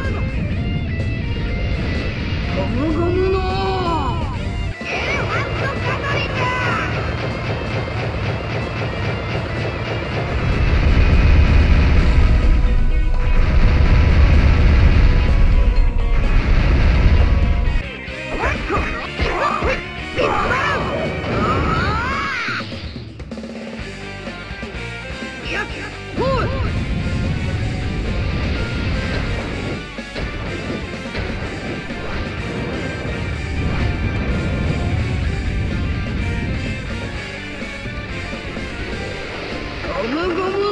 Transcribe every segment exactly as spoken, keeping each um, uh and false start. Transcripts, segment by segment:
ゴムゴムのエレファントカトリカ。ゴムゴムのキングコング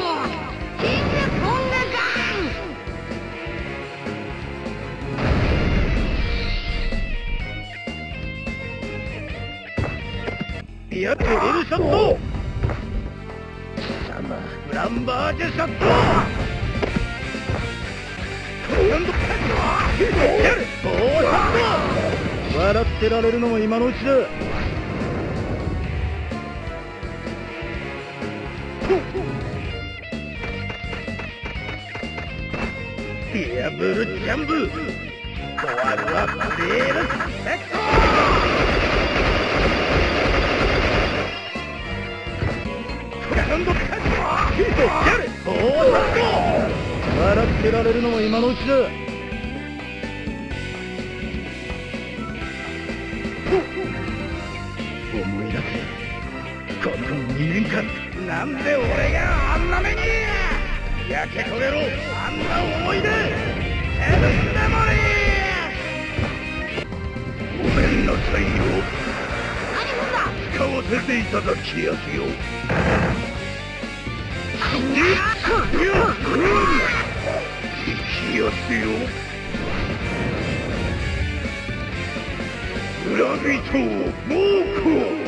ガン。いや、テレルショット。サマーグランバージュショット。今度やる。おー、ショット。笑ってられるのも今のうちだ。ディアブルジャンブ。終わるはプレールスペクト。今度やる。おー、ショット。笑ってられるのも今のうちだ。思い出せ、このにねんかん、なんで俺があんな目に。焼け取れろ、あんな思い出。ヘブンメモリー。ごめんなさいよ。何すんだ。使わせていただきやすよ。いや、うん、行きやすよ。村人猛虎。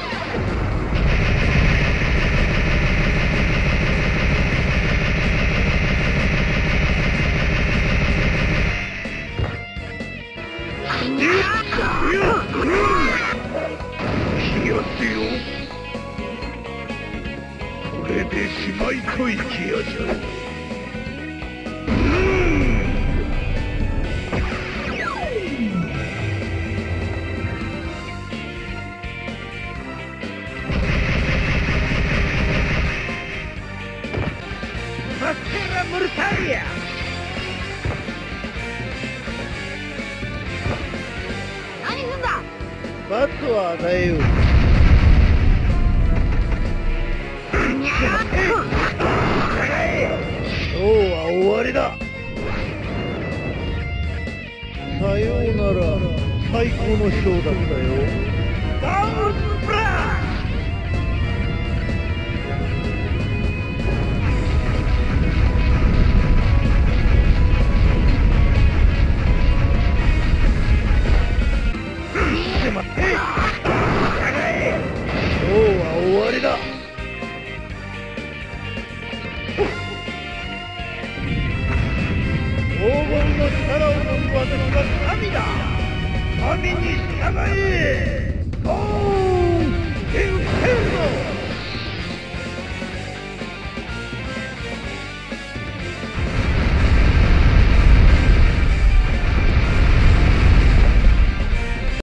これでしまいといきやじゃ。バステラモルタリア。何すんだ。罰を与えよう。今日は終わりだ。さようなら、最高のショーだったよ。ダウンブラッシュ。待って、今日は終わりだ。黄金の力を持つ私は神だ。神に従え。ボーン！エウケルノ！